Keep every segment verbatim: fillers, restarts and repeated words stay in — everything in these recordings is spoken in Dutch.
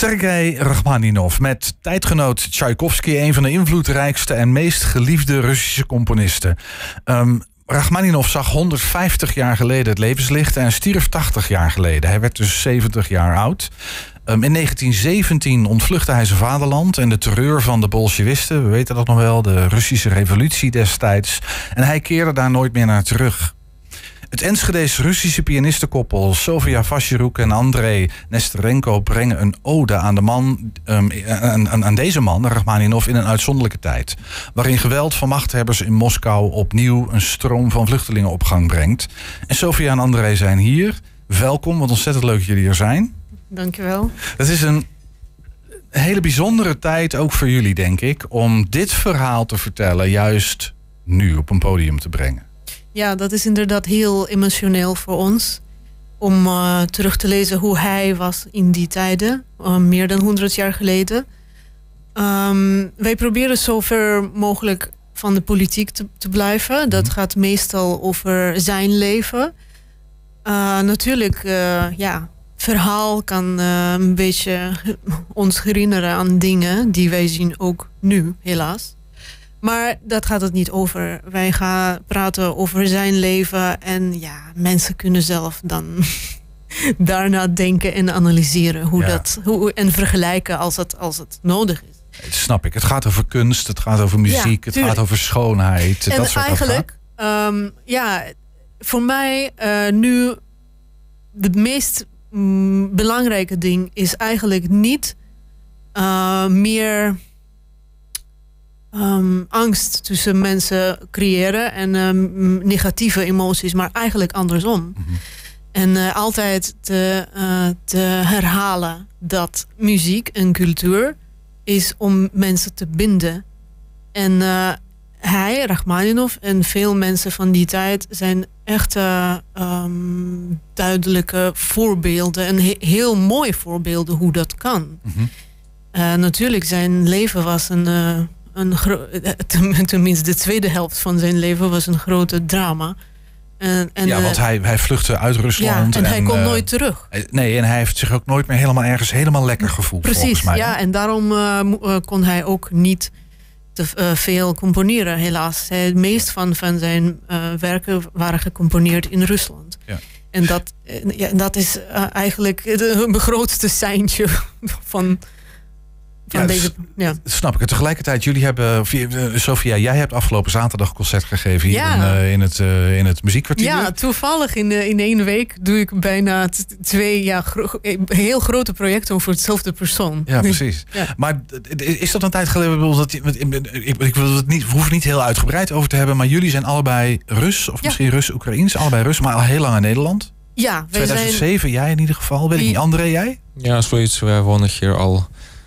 Sergei Rachmaninov met tijdgenoot Tchaikovsky, een van de invloedrijkste en meest geliefde Russische componisten. Um, Rachmaninov zag honderdvijftig jaar geleden het levenslicht en stierf tachtig jaar geleden. Hij werd dus zeventig jaar oud. Um, in negentien zeventien ontvluchtte hij zijn vaderland en de terreur van de Bolsjewisten. We weten dat nog wel, de Russische revolutie destijds. En hij keerde daar nooit meer naar terug. Het Enschedese Russische pianistenkoppel Sofia Vasyrouk en Andrei Nesterenko brengen een ode aan de man, um, aan, aan deze man, Rachmaninov, in een uitzonderlijke tijd. Waarin geweld van machthebbers in Moskou opnieuw een stroom van vluchtelingen op gang brengt. En Sofia en Andrei zijn hier. Welkom, wat ontzettend leuk dat jullie er zijn. Dankjewel. Het is een hele bijzondere tijd, ook voor jullie, denk ik, om dit verhaal te vertellen, juist nu op een podium te brengen. Ja, dat is inderdaad heel emotioneel voor ons. Om uh, terug te lezen hoe hij was in die tijden. Uh, meer dan honderd jaar geleden. Um, wij proberen zo ver mogelijk van de politiek te, te blijven. Dat gaat meestal over zijn leven. Uh, natuurlijk, uh, ja, verhaal kan uh, een beetje ons herinneren aan dingen die wij zien ook nu, helaas. Maar dat gaat het niet over. Wij gaan praten over zijn leven. En ja, mensen kunnen zelf dan daarna denken en analyseren. Hoe ja. dat, hoe, en vergelijken als het, als het nodig is. Dat snap ik. Het gaat over kunst, het gaat over muziek, ja, het gaat over schoonheid. En dat soort eigenlijk, um, ja, voor mij uh, nu de meest mm, belangrijke ding is eigenlijk niet uh, meer Um, angst tussen mensen creëren en um, negatieve emoties, maar eigenlijk andersom. Mm-hmm. En uh, altijd te, uh, te herhalen dat muziek en cultuur is om mensen te binden. En uh, hij, Rachmaninov en veel mensen van die tijd zijn echt uh, um, duidelijke voorbeelden en he- heel mooie voorbeelden hoe dat kan. Mm-hmm. Uh, natuurlijk, zijn leven was een uh, Een gro- tenminste, de tweede helft van zijn leven was een grote drama. En, en, ja, want hij, hij vluchtte uit Rusland. Ja, en hij en, kon uh, nooit terug. Nee, en hij heeft zich ook nooit meer helemaal ergens helemaal lekker gevoeld. Precies, volgens mij. Ja, en daarom uh, kon hij ook niet te uh, veel componeren, helaas. Het meest van, van zijn uh, werken waren gecomponeerd in Rusland. Ja. En dat, uh, ja, dat is uh, eigenlijk het grootste seintje van... Ja, deze, ja, snap ik. En tegelijkertijd, jullie hebben, Sofia, jij hebt afgelopen zaterdag een concert gegeven hier ja. in, uh, in, het, uh, in het muziekkwartier. Ja, toevallig in, uh, in één week doe ik bijna t- twee ja, gro- heel grote projecten voor hetzelfde persoon. Ja, precies. Ja. Maar is dat een tijd geleden? Dat, ik, ik, ik wil het niet, we hoeven niet heel uitgebreid over te hebben, maar jullie zijn allebei Rus, of ja. misschien Rus-Oekraïens, allebei Rus, maar al heel lang in Nederland. Ja, tweeduizend zeven, zijn... jij in ieder geval. Weet ik niet, André, jij? Ja, zoiets. Wij wonen hier al.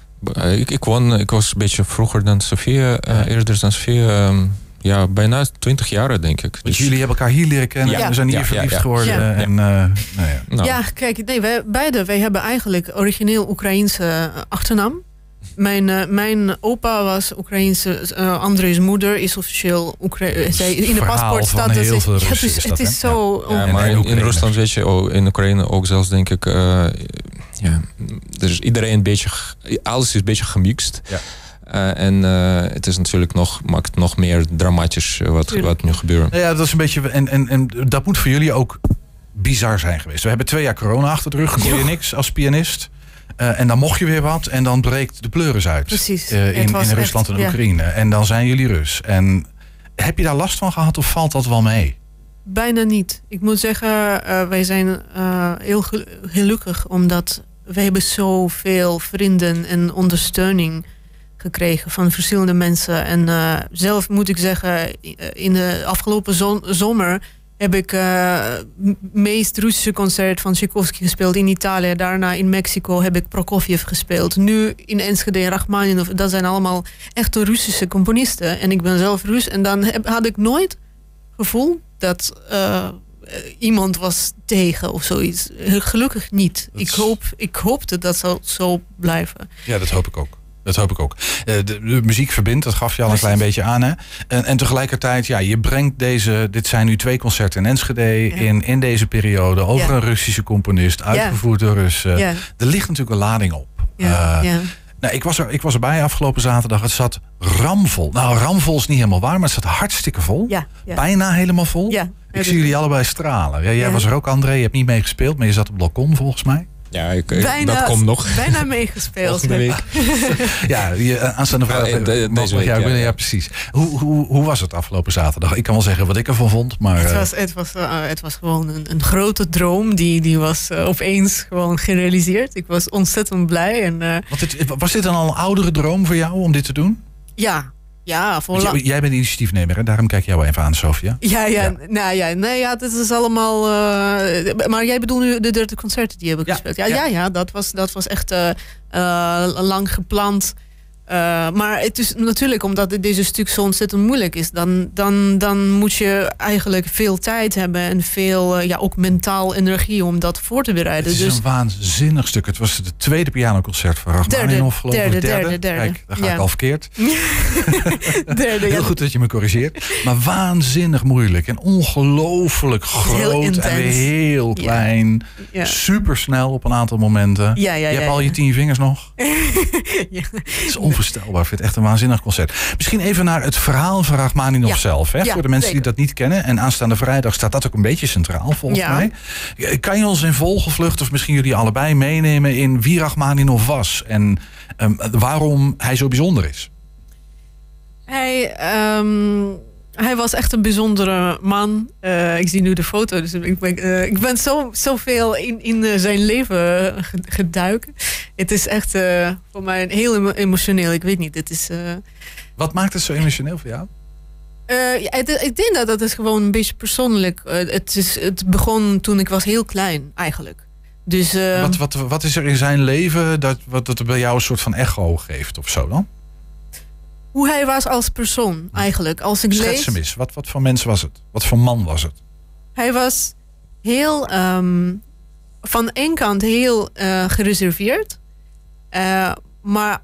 Ik, ik, won, ik was een beetje vroeger dan Sofia, uh, ja. eerder dan Sofia. Um, ja, bijna twintig jaar denk ik. Dus dus jullie hebben elkaar hier leren kennen. Ja. We zijn hier ja, verliefd ja, ja. geworden. Ja. En, uh, nou ja. Nou. ja, kijk, nee, wij beide wij hebben eigenlijk origineel Oekraïense achternaam. Mijn, uh, mijn opa was Oekraïense, uh, André's moeder is officieel Oekraïense. In de paspoort staat dat. Heel veel ja, dus is het dat, is zo. Ja, maar in, in Rusland weet je, oh, in Oekraïne ook zelfs denk ik. Uh, ja, er is iedereen een beetje, alles is een beetje gemixt. Ja. Uh, en uh, het is natuurlijk nog, maakt het nog meer dramatisch uh, wat, wat nu gebeurt. Ja, dat is een beetje. En, en, en dat moet voor jullie ook bizar zijn geweest. We hebben twee jaar corona achter de rug. Kon je niks als pianist. Uh, en dan mocht je weer wat en dan breekt de pleuris uit. Precies. Uh, in, in Rusland echt, en Oekraïne. Ja. En dan zijn jullie Rus. En heb je daar last van gehad of valt dat wel mee? Bijna niet. Ik moet zeggen, uh, wij zijn uh, heel gelukkig omdat wij hebben zoveel vrienden en ondersteuning gekregen van verschillende mensen. En uh, zelf moet ik zeggen, in de afgelopen zon- zomer heb ik uh, meest Russische concert van Tchaikovsky gespeeld in Italië. Daarna in Mexico heb ik Prokofjev gespeeld. Nu in Enschede, Rachmaninov. Dat zijn allemaal echte Russische componisten. En ik ben zelf Rus. En dan heb, had ik nooit gevoel dat uh, iemand was tegen of zoiets. Gelukkig niet. Ik, hoop, ik hoopte dat zou zo blijven. Ja, dat hoop ik ook. Dat hoop ik ook. De, de muziek verbindt, dat gaf je al een klein beetje aan. Hè? En, en tegelijkertijd, ja, je brengt deze... Dit zijn nu twee concerten in Enschede ja. in, in deze periode... over ja. een Russische componist, uitgevoerd ja. door Russen. Ja. Er ligt natuurlijk een lading op. ja, Uh, ja. Nou, ik, was er, ik was erbij afgelopen zaterdag. Het zat ramvol. Nou, ramvol is niet helemaal waar, maar het zat hartstikke vol. Ja, ja. Bijna helemaal vol. Ja, ik zie jullie allebei stralen. Ja, jij ja. was er ook, André. Je hebt niet meegespeeld, maar je zat op het balkon volgens mij. Ja, ik, ik, bijna, dat komt nog. Bijna meegespeeld. week. Ja, je, aanstaande vrijdag. Oh, de, deze week, ja, ja, ja, ja. precies. Hoe, hoe, hoe was het afgelopen zaterdag? Ik kan wel zeggen wat ik ervan vond, maar... Het was, het was, uh, het was gewoon een, een grote droom. Die, die was uh, opeens gewoon gerealiseerd. Ik was ontzettend blij. En, uh, Want dit, was dit dan al een oudere droom voor jou om dit te doen? Ja. Ja, voor jij, jij bent initiatiefnemer, hè? Daarom kijk jou even aan, Sofia. Ja, ja, ja. Nou ja, nee, ja, dit is allemaal. Uh, maar jij bedoelt nu de dertig concerten die hebben ja. gespeeld. Ja, ja, ja, ja, dat was, dat was echt uh, uh, lang gepland. Uh, maar het is natuurlijk omdat deze stuk zo ontzettend moeilijk is, dan, dan, dan moet je eigenlijk veel tijd hebben en veel, uh, ja, ook mentaal energie om dat voor te bereiden. Het is dus een waanzinnig stuk. Het was het tweede pianoconcert van Rachmaninoff, geloof ik. Derde, derde, derde, derde. Kijk, daar ga ja. ik al verkeerd. derde, Heel ja. goed dat je me corrigeert. Maar waanzinnig moeilijk en ongelooflijk groot en weer heel klein. Ja. Ja. Supersnel op een aantal momenten. Ja, ja, je ja, hebt ja, al je ja. tien vingers nog. ja. Het is onvoorstelbaar. Ik vind het echt een waanzinnig concert. Misschien even naar het verhaal van Rachmaninoff ja. zelf. Hè? Ja, voor de mensen zeker. die dat niet kennen. En aanstaande vrijdag staat dat ook een beetje centraal volgens ja. mij. Kan je ons in vogelvlucht of misschien jullie allebei meenemen in wie Rachmaninoff was en um, waarom hij zo bijzonder is? Hij, um, hij was echt een bijzondere man. Uh, ik zie nu de foto, dus ik ben, uh, ik ben zo, zoveel in, in uh, zijn leven geduiken. Het is echt uh, voor mij heel emotioneel. Ik weet niet, dit is... Uh... Wat maakt het zo emotioneel voor jou? Uh, ja, het, ik denk dat dat is gewoon een beetje persoonlijk. Uh, het, is, het begon toen ik was heel klein, eigenlijk. Dus, uh, wat, wat, wat is er in zijn leven dat, wat dat bij jou een soort van echo geeft of zo dan? Hoe hij was als persoon, eigenlijk. Als ik Schets lees, hem eens. Wat, wat voor mens was het? Wat voor man was het? Hij was heel... Um, van één kant heel uh, gereserveerd. Uh, maar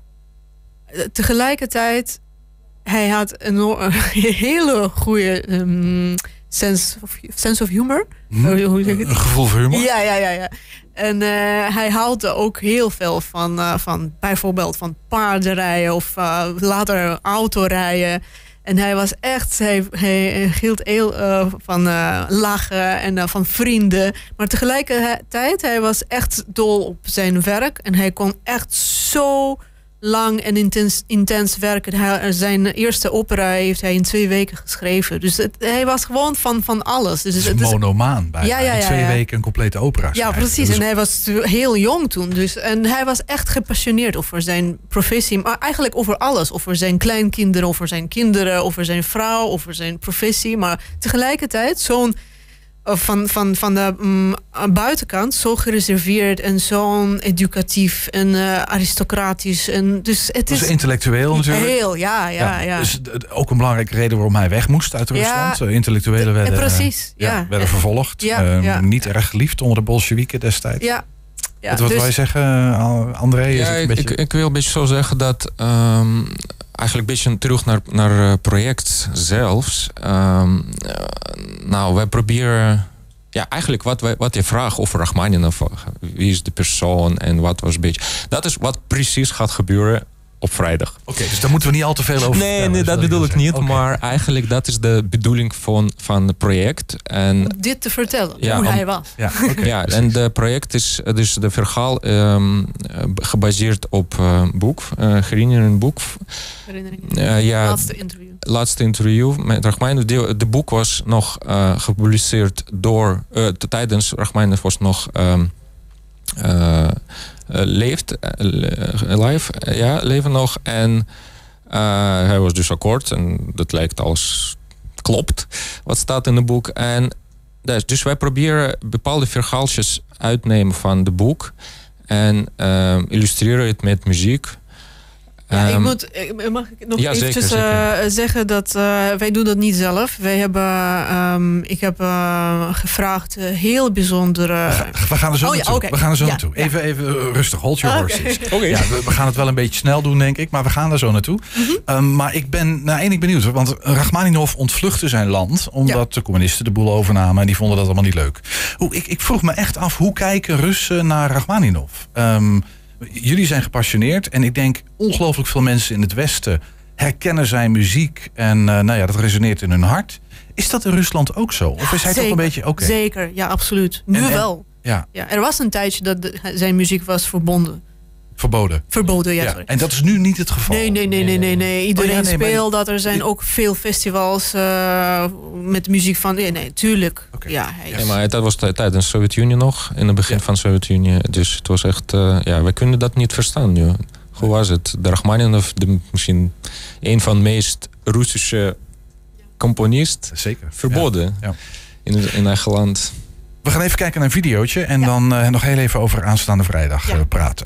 tegelijkertijd... Hij had een, een hele goede um, sense, of, sense of humor. Hm? Hoe, hoe zeg ik het? Een gevoel voor humor? Ja, ja, ja. ja. En uh, hij houdt ook heel veel van, uh, van bijvoorbeeld van paardenrijden of uh, later autorijden. En hij was echt, hij, hij hield heel uh, van uh, lachen en uh, van vrienden. Maar tegelijkertijd, hij was echt dol op zijn werk. En hij kon echt zo lang en intens, intens werken. Hij, zijn eerste opera heeft hij in twee weken geschreven. Dus het, hij was gewoon van, van alles. Dus het is het monomaan bijna. Ja, ja, ja, in twee ja. weken een complete opera Ja, schrijven. precies. Dus en hij was heel jong toen. Dus, en hij was echt gepassioneerd over zijn professie. Maar eigenlijk over alles. Over zijn kleinkinderen, over zijn kinderen, over zijn vrouw, over zijn professie. Maar tegelijkertijd zo'n van, van, van de um, buitenkant zo gereserveerd en zo'n educatief en uh, aristocratisch. En dus het dus is intellectueel natuurlijk. Heel, ja, ja, ja. ja. Dus ook een belangrijke reden waarom hij weg moest uit Rusland. Ja, intellectuelen werden, precies, ja. Ja, werden vervolgd. Ja, uh, ja. Niet erg geliefd onder de Bolsjewieken destijds. Ja. Ja, wat wat dus, wil je zeggen, André? Ja, is het een ik, beetje... ik, ik wil een beetje zo zeggen dat... Um, eigenlijk een beetje terug naar, naar het project zelfs. Um, uh, nou, wij proberen... Ja, eigenlijk wat, wij, wat je vraagt over Rachmaninoff, wie is de persoon en wat was een beetje... Dat is wat precies gaat gebeuren op vrijdag. Oké, okay, dus daar moeten we niet al te veel over Nee, vertellen, nee, dat bedoel ik niet. Okay. Maar eigenlijk dat is de bedoeling van, van het project. En, om dit te vertellen, ja, hoe om, hij was. Ja, okay, ja en het project is dus de verhaal um, gebaseerd op een uh, boek. Uh, herinnering boek. Herinnering. Uh, ja, laatste interview. Laatste interview met Rachmaninoff. De, de boek was nog uh, gepubliceerd door... Uh, tijdens Rachmaninoff was nog... Um, uh, Uh, leeft, uh, live, uh, ja, leven nog. En uh, hij was dus akkoord. En dat lijkt als klopt, wat staat in het boek. En dus, dus wij proberen bepaalde verhaaltjes uitnemen van het boek. En uh, illustreren het met muziek. Ja, ik um, moet, mag ik nog ja, eventjes zeker, zeker. Uh, zeggen dat uh, wij doen dat niet zelf. Wij hebben, um, ik heb uh, gevraagd uh, heel bijzondere... We, ga, we gaan er zo oh, naartoe. Ja, okay. We gaan er zo ja, naartoe. Ja. Even, even rustig, hold your horses. Okay. Okay. Ja, we, we gaan het wel een beetje snel doen, denk ik. Maar we gaan er zo naartoe. Mm-hmm. Um, maar ik ben naar één ik benieuwd. Want Rachmaninoff ontvluchtte zijn land. Omdat ja. de communisten de boel overnamen. En die vonden dat allemaal niet leuk. Hoe, ik, ik vroeg me echt af, hoe kijken Russen naar Rachmaninoff? Um, jullie zijn gepassioneerd. En ik denk ongelooflijk veel mensen in het Westen herkennen zijn muziek. En uh, nou ja, dat resoneert in hun hart. Is dat in Rusland ook zo? Of is hij toch een beetje oké? Okay? Zeker, ja, absoluut. Nu en, en, wel. Ja. Ja, er was een tijdje dat de, zijn muziek was verbonden. Verboden. Verboden, ja, ja. Sorry. En dat is nu niet het geval? Nee, nee, nee, nee, nee. nee. Iedereen oh, ja, nee, speelt dat. Er zijn ik... ook veel festivals uh, met muziek van... Nee, nee, tuurlijk. Okay. Ja, hij is... ja, maar dat was tijdens de Sovjet-Unie nog. In het begin ja. van de Sovjet-Unie. Dus het was echt... Uh, ja, we kunnen dat niet verstaan nu. Hoe was het? De Rachmaninoff, de, misschien een van de meest Russische componisten. Zeker. Verboden. Ja. Ja. In, in eigen land. We gaan even kijken naar een videootje. En ja. dan uh, nog heel even over aanstaande vrijdag ja. uh, praten.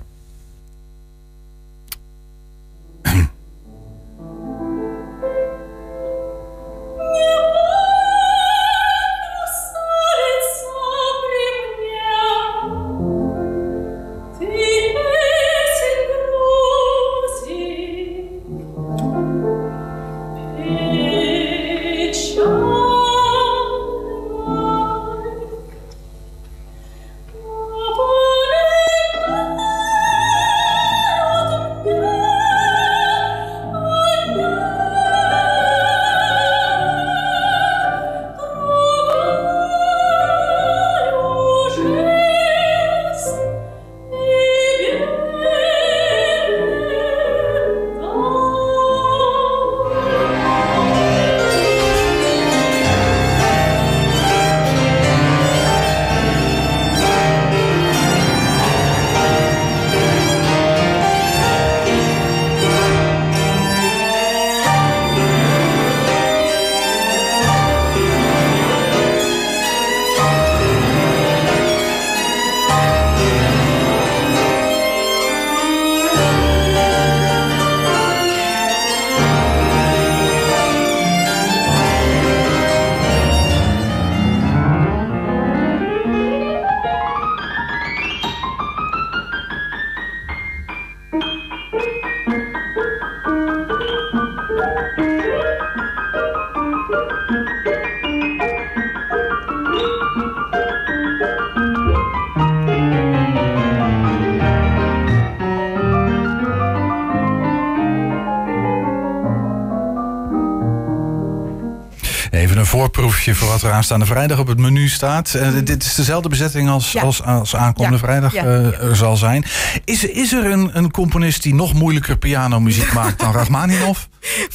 Even een voorproefje voor wat er aanstaande vrijdag op het menu staat. Uh, dit is dezelfde bezetting als, ja. als, als aankomende ja. vrijdag ja. Uh, ja. er zal zijn. Is, is er een, een componist die nog moeilijker pianomuziek maakt dan Rachmaninoff?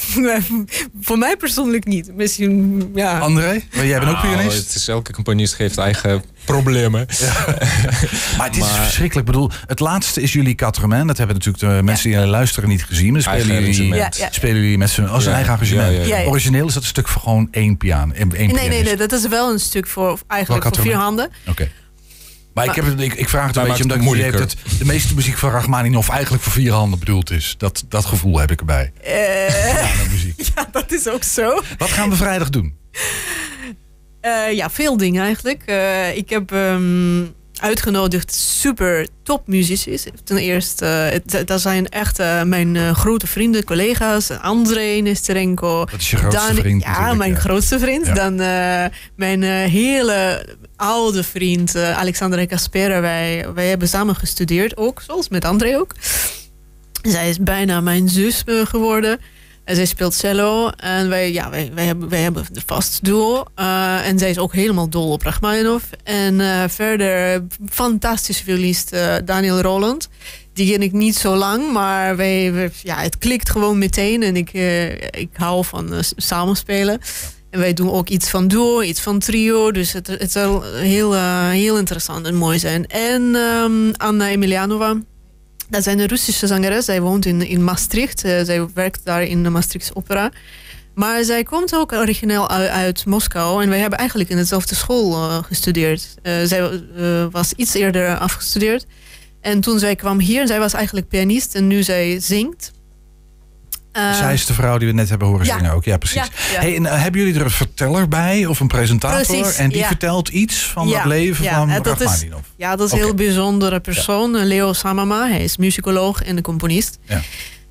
Voor mij persoonlijk niet. Misschien, ja. André, jij bent ook pianist? Oh, het is, elke componist heeft eigen problemen. Ja. Maar het is maar... verschrikkelijk. Ik bedoel, het laatste is jullie Quatre-Mains. Dat hebben natuurlijk de mensen ja. die luisteren niet gezien. Maar spelen jullie, ja, ja. spelen jullie met z'n als een ja. eigen arrangement. Ja, ja, ja. Origineel is dat een stuk voor gewoon één piano. Één nee, nee, nee, nee, dat is wel een stuk voor eigenlijk voor vier handen. Oké. Okay. Maar, maar ik, heb, ik, ik vraag het een beetje omdat ik het idee heb dat de meeste muziek van Rachmaninoff eigenlijk voor vier handen bedoeld is. Dat, dat gevoel heb ik erbij. Uh, ja, muziek. Ja, dat is ook zo. Wat gaan we vrijdag doen? Uh, ja, veel dingen eigenlijk. Uh, ik heb um, uitgenodigd super topmuzici. Ten eerste, uh, dat zijn echt uh, mijn uh, grote vrienden, collega's. André Nesterenko. Dat is je grootste Dan, vriend? Ja, mijn ja. grootste vriend. Ja. Dan uh, mijn uh, hele oude vriend uh, Alexandra Kaspera. Wij, wij hebben samen gestudeerd ook, zoals met André ook. Zij is bijna mijn zus uh, geworden. En zij speelt cello. En wij, ja, wij, wij, hebben, wij hebben de vast duo. Uh, en zij is ook helemaal dol op Rachmaninoff. En uh, verder, fantastische violist uh, Daniel Roland. Die ken ik niet zo lang. Maar wij, wij, ja, het klikt gewoon meteen. En ik, uh, ik hou van uh, samenspelen. Ja. En wij doen ook iets van duo, iets van trio. Dus het, het zal heel, uh, heel interessant en mooi zijn. En um, Anna Emilianova. Dat is een Russische zangeres. Zij woont in, in Maastricht. Uh, zij werkt daar in de Maastrichtse opera. Maar zij komt ook origineel uit, uit Moskou. En wij hebben eigenlijk in dezelfde school uh, gestudeerd. Uh, zij uh, was iets eerder afgestudeerd. En toen zij kwam hier, zij was eigenlijk pianist. En nu zij zingt. Uh, Zij is de vrouw die we net hebben horen ja. zingen ook. Ja, precies. Ja, ja. Hey, en, uh, hebben jullie er een verteller bij of een presentator? Precies, en die ja. vertelt iets van ja. het leven ja, van Rachmaninoff? Ja, dat is een okay. heel bijzondere persoon. Ja. Leo Samama, hij is muzikoloog en een componist. Ja.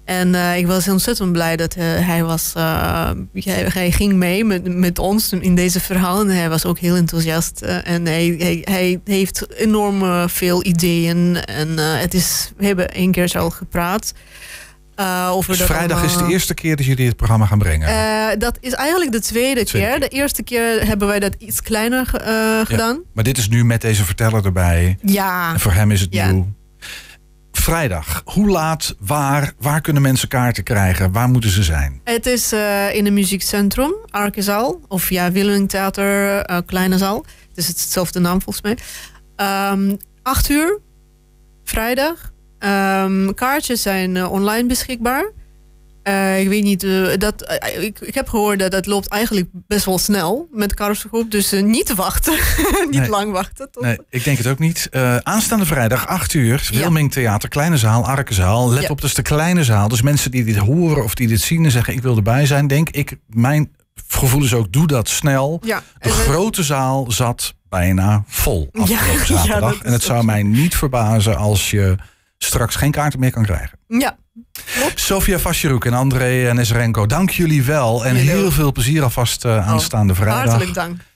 En uh, ik was ontzettend blij dat uh, hij was. Uh, hij, hij ging mee met, met ons in deze verhaal. En hij was ook heel enthousiast. Uh, en hij, hij, hij heeft enorm uh, veel ideeën. En uh, het is, we hebben één keer al gepraat. Uh, over dus dat vrijdag allemaal. is de eerste keer dat jullie het programma gaan brengen? Uh, dat is eigenlijk de tweede, tweede keer. keer. De eerste keer hebben wij dat iets kleiner uh, gedaan. Ja, maar dit is nu met deze verteller erbij. Ja. En voor hem is het ja. nieuw. Vrijdag, hoe laat, waar, waar kunnen mensen kaarten krijgen? Waar moeten ze zijn? Het is uh, in het muziekcentrum, Arkezaal. Of ja, Willeming Theater, uh, Kleine Zaal. Het is hetzelfde naam volgens mij. Um, acht uur, vrijdag. Um, kaartjes zijn uh, online beschikbaar. Uh, ik weet niet, uh, dat, uh, ik, ik heb gehoord dat het loopt eigenlijk best wel snel met de kaartverkoop. Dus uh, niet te wachten. niet nee. lang wachten. Tot... Nee, ik denk het ook niet. Uh, aanstaande vrijdag, acht uur, Wilming Theater, Kleine Zaal, Arkezaal. Let ja. op, dus de kleine zaal. Dus mensen die dit horen of die dit zien en zeggen ik wil erbij zijn. Denk ik, mijn gevoel is ook, doe dat snel. Ja. De grote zaal zat bijna vol afgelopen ja, zaterdag. Ja, en het zou mij niet verbazen als je straks geen kaarten meer kan krijgen. Ja. Sofia Vasjeroek en André Nezerenko, dank jullie wel. En heel veel plezier alvast uh, aanstaande oh, vrijdag. Hartelijk dank.